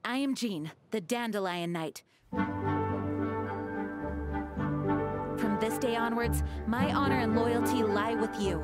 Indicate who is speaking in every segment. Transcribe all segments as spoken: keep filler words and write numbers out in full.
Speaker 1: I am Jean, the Dandelion Knight. From this day onwards, my honor and loyalty lie with you.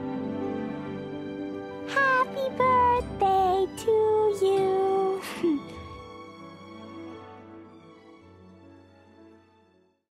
Speaker 2: Happy birthday to you.